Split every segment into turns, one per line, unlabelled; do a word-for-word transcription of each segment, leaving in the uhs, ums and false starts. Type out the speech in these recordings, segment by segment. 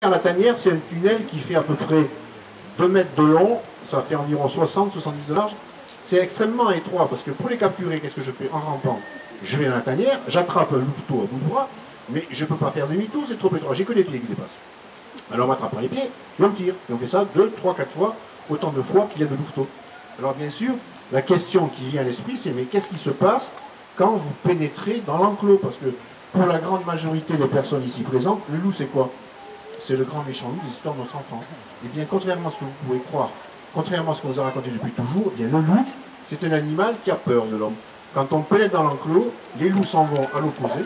La tanière, c'est un tunnel qui fait à peu près deux mètres de long, ça fait environ soixante à soixante-dix de large. C'est extrêmement étroit parce que pour les capturer, qu'est-ce que je fais en rampant? Je vais dans la tanière, j'attrape un louveteau à bout de bras, mais je ne peux pas faire demi-tour, c'est trop étroit, j'ai que les pieds qui dépassent. Alors on m'attrape par les pieds et on me tire. Et on fait ça deux, trois, quatre fois, autant de fois qu'il y a de louveteaux. Alors bien sûr, la question qui vient à l'esprit, c'est mais qu'est-ce qui se passe quand vous pénétrez dans l'enclos? Parce que pour la grande majorité des personnes ici présentes, le loup c'est quoi? C'est le grand méchant loup des histoires de notre enfance. Et bien, contrairement à ce que vous pouvez croire, contrairement à ce qu'on nous a raconté depuis toujours, eh bien, le loup, c'est un animal qui a peur de l'homme. Quand on pénètre dans l'enclos, les loups s'en vont à l'opposé.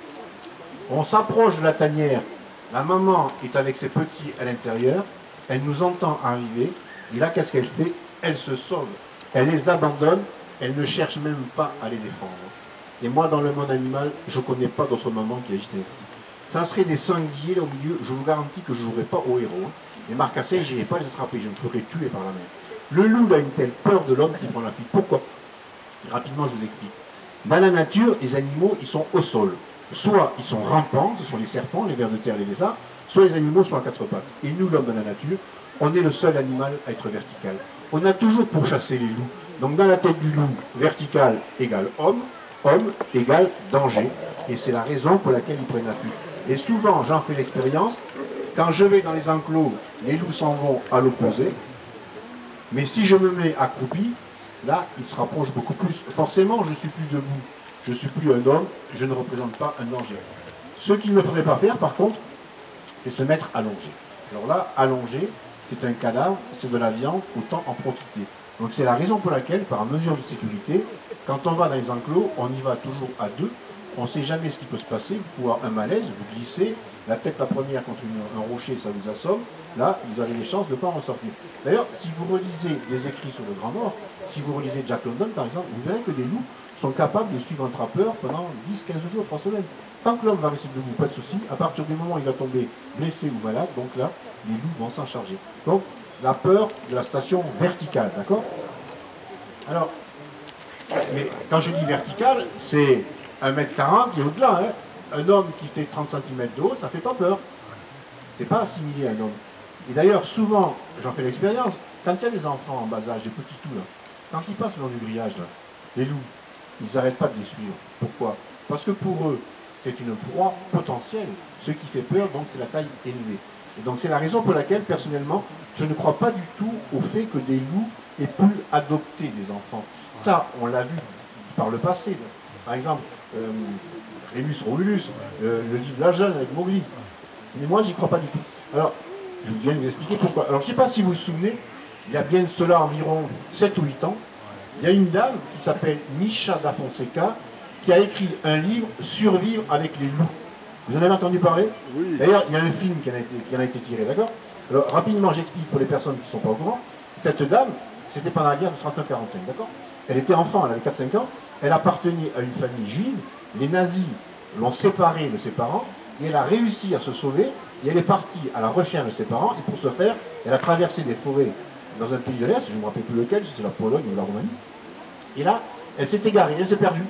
On s'approche de la tanière, la maman est avec ses petits à l'intérieur, elle nous entend arriver, et là, qu'est-ce qu'elle fait? Elle se sauve, elle les abandonne, elle ne cherche même pas à les défendre. Et moi, dans le monde animal, je ne connais pas d'autres mamans qui agissent ainsi. Ça serait des sangliers là au milieu, je vous garantis que je ne jouerai pas au héros. Les marcassins, je n'irai pas les attraper, je me ferai tuer par la main. Le loup a une telle peur de l'homme qu'il prend la fuite. Pourquoi? Rapidement, je vous explique. Dans la nature, les animaux, ils sont au sol. Soit ils sont rampants, ce sont les serpents, les vers de terre, les lézards, soit les animaux sont à quatre pattes. Et nous, l'homme de la nature, on est le seul animal à être vertical. On a toujours pourchassé les loups. Donc dans la tête du loup, vertical égale homme, homme égale danger. Et c'est la raison pour laquelle ils prennent la fuite. Et souvent, j'en fais l'expérience, quand je vais dans les enclos, les loups s'en vont à l'opposé. Mais si je me mets accroupi, là, ils se rapprochent beaucoup plus. Forcément, je ne suis plus debout, je ne suis plus un homme, je ne représente pas un danger. Ce qu'il ne faudrait pas faire, par contre, c'est se mettre allongé. Alors là, allongé, c'est un cadavre, c'est de la viande, autant en profiter. Donc c'est la raison pour laquelle, par mesure de sécurité, quand on va dans les enclos, on y va toujours à deux. On ne sait jamais ce qui peut se passer, vous pouvez avoir un malaise, vous glissez, la tête la première contre une, un rocher, ça vous assomme, là, vous avez des chances de ne pas en ressortir. D'ailleurs, si vous relisez des écrits sur le Grand Nord, si vous relisez Jack London par exemple, vous verrez que des loups sont capables de suivre un trappeur pendant dix à quinze jours, trois semaines. Tant que l'homme va rester debout, pas de souci, à partir du moment où il va tomber blessé ou malade, donc là, les loups vont s'en charger. Donc, la peur de la station verticale, d'accord? Alors, mais quand je dis verticale, c'est un mètre quarante et au-delà. Hein. Un homme qui fait trente centimètres de haut, ça ne fait pas peur. C'est pas assimilé à un homme. Et d'ailleurs, souvent, j'en fais l'expérience, quand il y a des enfants en bas âge, des petits tout là, quand ils passent le long du grillage, là, les loups, ils n'arrêtent pas de les suivre. Pourquoi? Parce que pour eux, c'est une proie potentielle. Ce qui fait peur, donc, c'est la taille élevée. Et donc, c'est la raison pour laquelle, personnellement, je ne crois pas du tout au fait que des loups aient pu adopter des enfants. Ça, on l'a vu par le passé. Par exemple, euh, Rémus Romulus, euh, le livre La Jeune avec Mowgli. Mais moi, j'y crois pas du tout. Alors, je viens de vous expliquer pourquoi. Alors, je ne sais pas si vous vous souvenez, il y a bien de cela environ sept ou huit ans, il y a une dame qui s'appelle Misha da Fonseca qui a écrit un livre « Survivre avec les loups ». Vous en avez entendu parler? Oui. D'ailleurs, il y a un film qui en a été, qui en a été tiré, d'accord? Alors, rapidement, j'explique pour les personnes qui ne sont pas au courant. Cette dame, c'était pendant la guerre de trente-neuf quarante-cinq, d'accord? Elle était enfant, elle avait quatre cinq ans, elle appartenait à une famille juive, les nazis l'ont séparée de ses parents, et elle a réussi à se sauver, et elle est partie à la recherche de ses parents, et pour ce faire, elle a traversé des forêts dans un pays de l'Est, je ne me rappelle plus lequel, si c'est la Pologne ou la Roumanie, et là, elle s'est égarée, elle s'est perdue,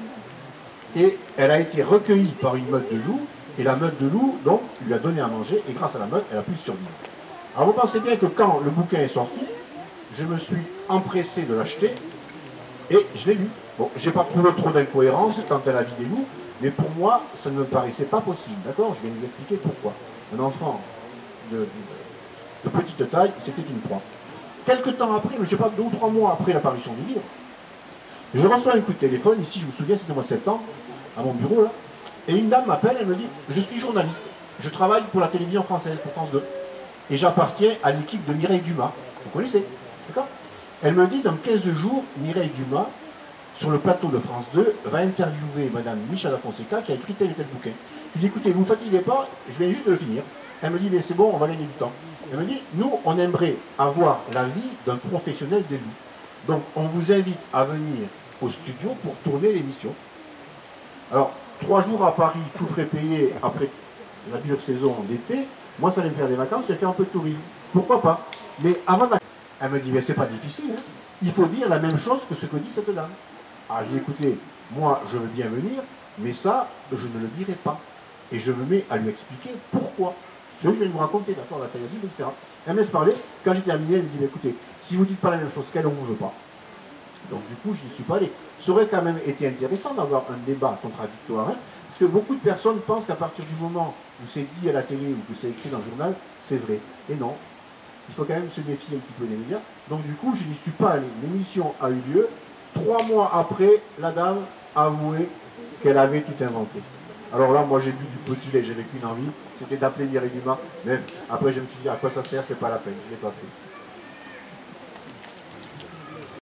et elle a été recueillie par une meute de loups, et la meute de loups, donc, lui a donné à manger, et grâce à la meute, elle a pu survivre. Alors vous pensez bien que quand le bouquin est sorti, je me suis empressé de l'acheter, et je l'ai lu. Bon, j'ai pas trouvé trop d'incohérence quant à la vie des loups, mais pour moi, ça ne me paraissait pas possible, d'accord? Je vais vous expliquer pourquoi. Un enfant de, de, de petite taille, c'était une proie. Quelques temps après, je ne sais pas, deux ou trois mois après l'apparition du livre, je reçois un coup de téléphone, ici je me souviens, c'était au mois de septembre, à mon bureau, là, et une dame m'appelle, elle me dit, je suis journaliste, je travaille pour la télévision française, pour France deux, et j'appartiens à l'équipe de Mireille Dumas, vous connaissez, d'accord? Elle me dit, dans quinze jours, Mireille Dumas, sur le plateau de France deux, va interviewer Madame Misha da Fonseca qui a écrit tel et tel bouquin. Je lui dis, écoutez, vous ne fatiguez pas, je viens juste de le finir. Elle me dit, mais c'est bon, on va gagner du temps. Elle me dit, nous, on aimerait avoir l'avis d'un professionnel des loups. Donc, on vous invite à venir au studio pour tourner l'émission. Alors, trois jours à Paris, tout frais payé après la dure saison d'été, moi, ça allait me faire des vacances, j'ai fait un peu de tourisme. Pourquoi pas? Mais avant de... Elle me dit, mais c'est pas difficile, hein. Il faut dire la même chose que ce que dit cette dame. Ah, j'ai écouté, moi je veux bien venir, mais ça, je ne le dirai pas. Et je me mets à lui expliquer pourquoi. ce que je vais vous raconter, d'accord, la taille, et cetera. Elle me laisse parler. Quand j'ai terminé, elle me dit, bah, écoutez, si vous dites pas la même chose qu'elle, on ne vous veut pas. Donc du coup, je n'y suis pas allé. Ça aurait quand même été intéressant d'avoir un débat contradictoire, hein, parce que beaucoup de personnes pensent qu'à partir du moment où c'est dit à la télé ou que c'est écrit dans le journal, c'est vrai. Et non. Il faut quand même se méfier un petit peu des médias. Donc du coup, je n'y suis pas allé. L'émission a eu lieu. Trois mois après, la dame a avoué qu'elle avait tout inventé. Alors là, moi j'ai bu du petit lait, j'avais qu'une envie, c'était d'appeler Mireille Dumas, mais après je me suis dit à quoi ça sert, c'est pas la peine, je ne l'ai pas fait.